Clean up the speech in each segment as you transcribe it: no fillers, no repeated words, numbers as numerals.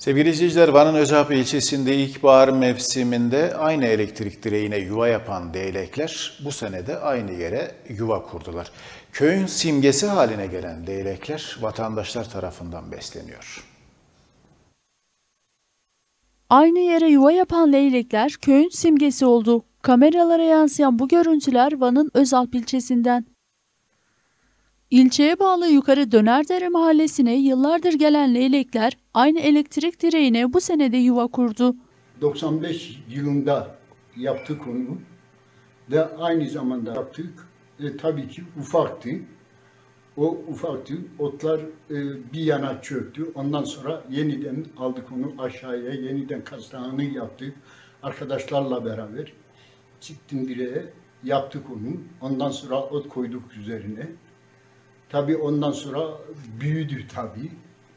Sevgili izleyiciler, Van'ın Özarpa ilçesinde ilkbahar mevsiminde aynı elektrik direğine yuva yapan leylekler bu sene de aynı yere yuva kurdular. Köyün simgesi haline gelen leylekler vatandaşlar tarafından besleniyor. Aynı yere yuva yapan leylekler köyün simgesi oldu. Kameralara yansıyan bu görüntüler Van'ın Özalp ilçesinden. İlçeye bağlı Yukarı Dönerdere mahallesine yıllardır gelen leylekler aynı elektrik direğine bu sene de yuva kurdu. 95 yılında yaptık onu ve aynı zamanda yaptık. Tabii ki ufaktı. O ufaktı. Otlar bir yana çöktü. Ondan sonra yeniden aldık onu aşağıya. Yeniden kastağını yaptık. Arkadaşlarla beraber çıktım direğe. Yaptık onu. Ondan sonra ot koyduk üzerine. Tabii ondan sonra büyüdü tabii.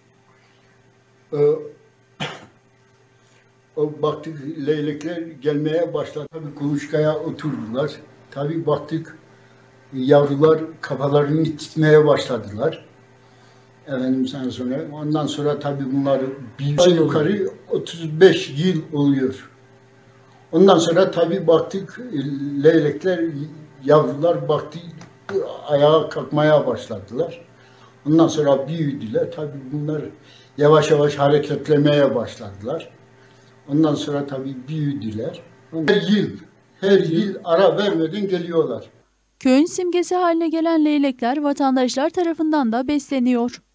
Baktık leylekler gelmeye başladı. Tabii kuluçkaya oturdular. Tabii baktık yavrular kafalarını titmeye başladılar. Efendim sana sonra. Ondan sonra tabii bunlar bir yukarı 35 yıl oluyor. Ondan sonra tabii baktık leylekler, yavrular baktı ayağa kalkmaya başladılar. Ondan sonra büyüdüler. Tabii bunlar yavaş yavaş hareketlemeye başladılar. Ondan sonra tabii büyüdüler. Her yıl ara vermeden geliyorlar. Köyün simgesi haline gelen leylekler vatandaşlar tarafından da besleniyor.